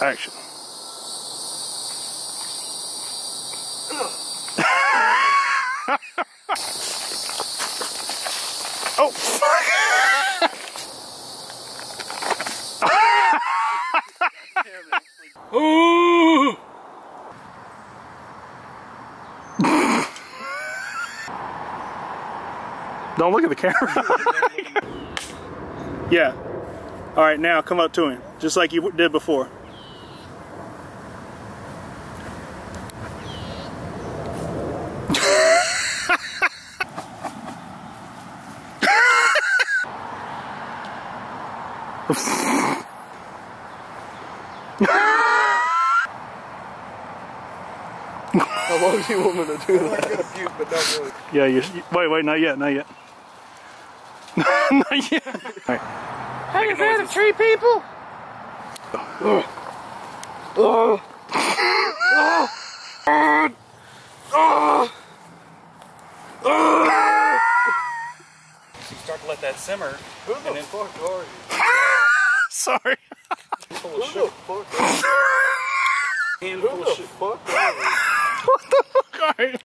Action. Oh, fuck! Ooh! Don't look at the camera. Yeah. All right, now come up to him, just like you did before. How long do you want me to do that? I'm gonna puke, but not really. Yeah, wait, not yet, not yet. Not yet. All right. Hey, is that a tree, people? You start to let that simmer. Who the fuck are you? Sorry. Who the fuck are you? Handful of shit. Who the fuck are you? What the fuck are you?